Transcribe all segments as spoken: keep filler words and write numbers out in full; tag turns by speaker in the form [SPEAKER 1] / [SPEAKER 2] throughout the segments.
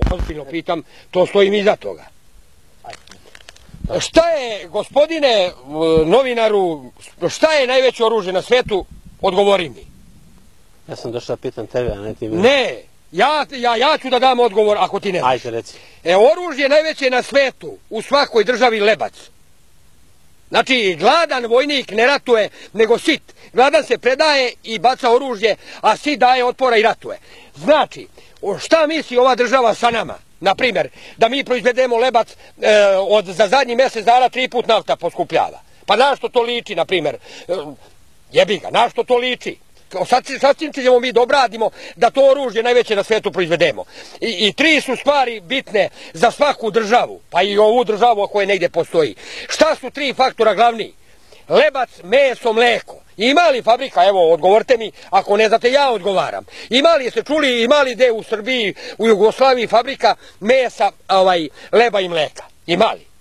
[SPEAKER 1] ozbiljno pitam, to stojim iza toga. Šta je, gospodine novinaru, šta je najveće oružje na svetu? Odgovori mi.
[SPEAKER 2] Ja sam došao da pitam tebe, a ne ti mene.
[SPEAKER 1] Ne, ja, ja, ja ću da dam odgovor ako ti ne znaš.
[SPEAKER 2] Ajde, reci.
[SPEAKER 1] E, oružje najveće na svetu, u svakoj državi lebac. Znači, gladan vojnik ne ratuje, nego sit. Gladan se predaje i baca oružje, a sit daje otpora i ratuje. Znači, šta misli ova država sa nama? Naprimjer, da mi proizvedemo lebac e, od, za zadnji mjesec dana tri put nafta poskupljava. Pa na što to liči, naprimjer? E, jebi ga, na što to liči? Sad, sad ćemo mi da obradimo da to oružje najveće na svijetu proizvedemo. I, I tri su stvari bitne za svaku državu, pa i ovu državu koja negdje postoji. Šta su tri faktora glavni? Lebac, meso, mleko. Ima li fabrika, evo odgovorite mi, ako ne znate ja odgovaram. Ima li, jeste čuli, ima li gdje u Srbiji, u Jugoslaviji fabrika mesa, ovaj, leba i mleka? Ima li?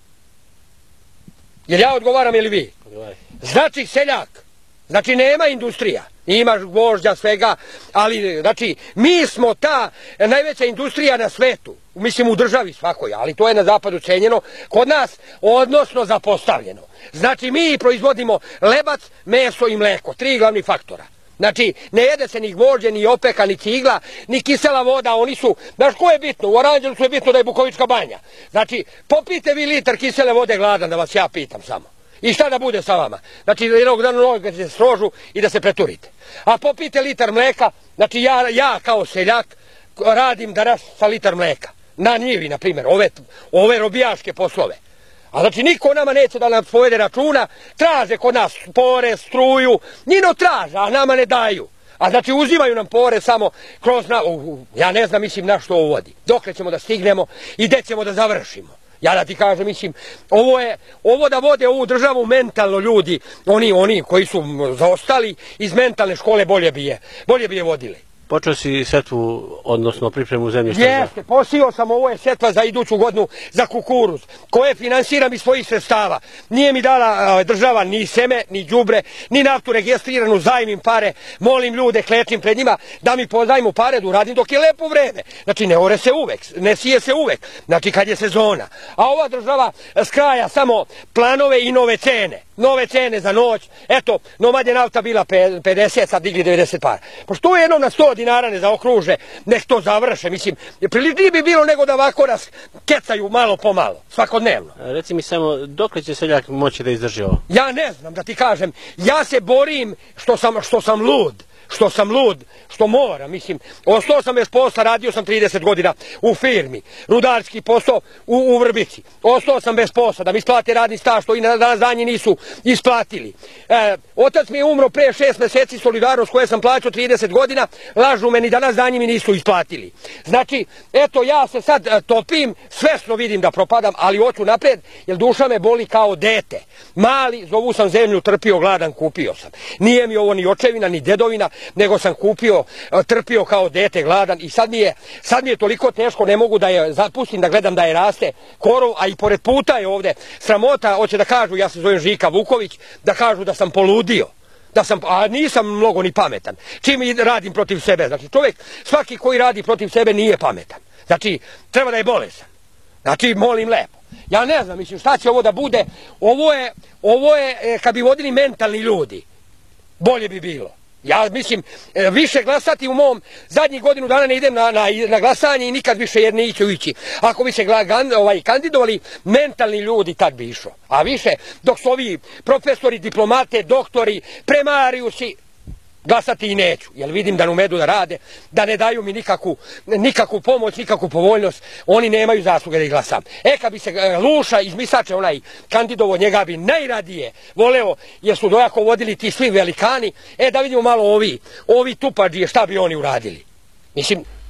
[SPEAKER 1] Jer ja odgovaram ili vi? Znači seljak, znači nema industrija. Ima gvožđa, svega, ali znači mi smo ta najveća industrija na svetu, mislim u državi svakoj, ali to je na zapadu cenjeno, kod nas odnosno zapostavljeno. Znači mi proizvodimo lebac, meso i mleko, tri glavni faktora. Znači ne jede se ni gvožđe, ni opeka, ni cigla, ni kisela voda, oni su, znaš ko je bitno, u Aranđelovcu je bitno da je Bukovička banja. Znači popijte vi litar kisele vode gladan, da vas ja pitam samo. I šta da bude sa vama? Znači jednog dana noga se srožu i da se preturite. A popijte litar mleka, znači ja, ja kao seljak radim danas sa litar mleka. Na njivi, na primjer, ove, ove robijaške poslove. A znači niko nama neće da nam povede računa, traže kod nas porez, struju, njino traže, a nama ne daju. A znači uzimaju nam porez samo kroz, na, uh, ja ne znam, mislim na što ovo vodi. Dokle ćemo da stignemo i gde ćemo da završimo. Ja da ti kažem, mislim, ovo je, ovo da vode ovu državu mentalno ljudi, oni, oni koji su zaostali iz mentalne škole bolje bi je, bolje bi je vodili.
[SPEAKER 2] Počeo si setvu, odnosno pripremu zemljišta?
[SPEAKER 1] Jeste, posio sam, ovo je setva za iduću godinu za kukuruz, koje finansiram iz svojih sredstava. Nije mi dala država ni seme, ni đubre, ni naftu registriranu, zajmim pare, molim ljude, klečim pred njima da mi pozajmu pare da uradim dok je lepo vreme. Znači ne ore se uvek, ne sije se uvek, znači kad je sezona. A ova država skraja samo planove i nove cene. Nove cene za noć, eto, nomad je nafta bila pedeset, sad digli devedeset para. Pošto je jednom na sto dinara ne zaokruže, nek to završe, mislim, priličnije bi bilo nego da ovako nas kecaju malo po malo, svakodnevno.
[SPEAKER 2] Reci mi samo, dokle će seljak moći da izdrži ovo?
[SPEAKER 1] Ja ne znam, da ti kažem, ja se borim što sam, što sam lud. Što sam lud, što mora, mislim, ostao sam bez posla, radio sam trideset godina u firmi, rudarski posao u, u Vrbici, ostao sam bez posla, da mi isplate radni staž, što i na danas danji nisu isplatili. E, otac mi je umro pre šest meseci, solidarnost koje sam plaćao trideset godina, lažu meni, danas danji mi nisu isplatili. Znači, eto, ja se sad e, topim, svesno vidim da propadam, ali hoću napred, jer duša me boli kao dete. Mali, zovu sam zemlju, trpio gladan, kupio sam. Nije mi ovo ni očevina, ni dedovina, nego sam kupio, trpio kao dete gladan i sad mi je, sad mi je toliko teško, ne mogu da je zapustim, da gledam da je raste korov, a i pored puta je ovdje sramota, hoće da kažu, ja se zovem Žika Vuković, da kažu da sam poludio. Da sam, a nisam mnogo ni pametan. Čim radim protiv sebe, znači čovjek, svaki koji radi protiv sebe nije pametan. Znači, treba da je bolesan. Znači, molim lepo. Ja ne znam, mislim, šta će ovo da bude, ovo je, ovo je, kad bi vodili mentalni ljudi, bolje bi bilo. Ja mislim, više glasati u mom zadnjih godinu dana ne idem na, na, na glasanje i nikad više jer neću ići. Ako bi se ovaj, kandidovali mentalni ljudi, tad bi išao. A više, dok su ovi profesori, diplomate, doktori, premariusi, glasati i neću, jer vidim da ne umedu da rade, da ne daju mi nikakvu, nikakvu pomoć, nikakvu povoljnost, oni nemaju zasluge da ih glasam. E, kad bi se Luša iz Misače, onaj kandidovo, njega bi najradije voleo, jer su dojako vodili ti svi velikani, e, da vidimo malo ovi, ovi tupađije, šta bi oni uradili. Mislim,